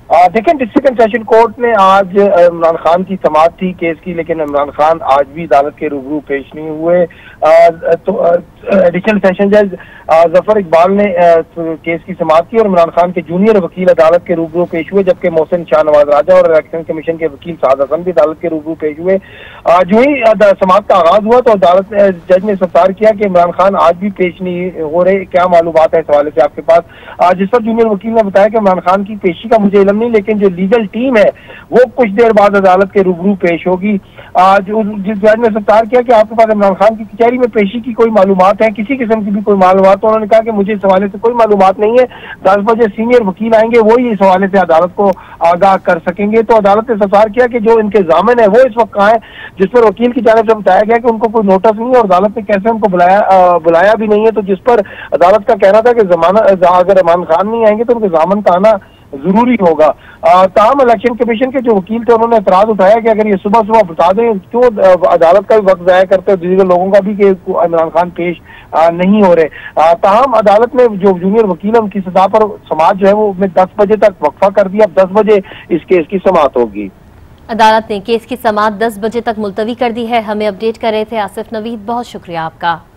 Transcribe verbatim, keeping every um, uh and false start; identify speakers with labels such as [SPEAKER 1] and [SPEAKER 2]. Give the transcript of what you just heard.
[SPEAKER 1] देखें, district and session court ने आज इमरान खान की समाअत थी केस की, लेकिन इमरान खान आज भी अदालत के रूबरू पेश नहीं हुए। तो एडिशनल सेशन जज जफर इकबाल ने केस की समाअत की और इमरान खान के जूनियर वकील अदालत के रूबरू पेश हुए, जबकि मोहसिन शाहनवाज राजा और इलेक्शन कमीशन के वकील साद हसन भी अदालत के रूबरू पेश हुए। जो ही समाअत का आगाज हुआ तो अदालत जज ने इस्तफसार किया कि इमरान खान आज भी पेश नहीं हो रहे, क्या मालूमात है इस हवाले से आपके पास। जिस पर जूनियर वकील ने बताया कि इमरान खान की पेशी का मुझे नहीं, लेकिन जो लीगल टीम है वो कुछ देर बाद अदालत के रूबरू पेश होगी। आज जिस जज ने इस्तफसार किया कि आपके पास इमरान खान की कचहरी में पेशी की कोई मालूमात है, किसी किस्म की भी कोई मालूमात, तो उन्होंने कहा कि मुझे इस हवाले से कोई मालूमात नहीं है। दस बजे सीनियर वकील आएंगे, वो ही इस हवाले से अदालत को आगाह कर सकेंगे। तो अदालत ने इस्तफसार किया कि जो इनके जामिन है वो इस वक्त कहाँ है, जिस पर वकील की जानिब से बताया गया कि उनको कोई नोटिस नहीं है और अदालत ने कैसे उनको बुलाया बुलाया भी नहीं है। तो जिस पर अदालत का कहना था कि जमाना अगर इमरान खान नहीं आएंगे तो उनके जामिन का आना जरूरी होगा। ताहम इलेक्शन कमीशन के जो वकील थे उन्होंने एतराज उठाया कि अगर ये सुबह सुबह बता दें, क्यों अदालत का भी वक्त जाया करते हैं, दूसरे लोगों का भी, कि इमरान खान पेश आ, नहीं हो रहे। ताहम अदालत ने जो जूनियर वकील है उनकी सजा पर समाज जो है वो दस बजे तक वक्फा कर दिया। अब दस बजे इस केस की समाअत होगी।
[SPEAKER 2] अदालत ने केस की समाअत दस बजे तक मुलतवी कर दी है। हमें अपडेट कर रहे थे आसिफ नवीद, बहुत शुक्रिया आपका।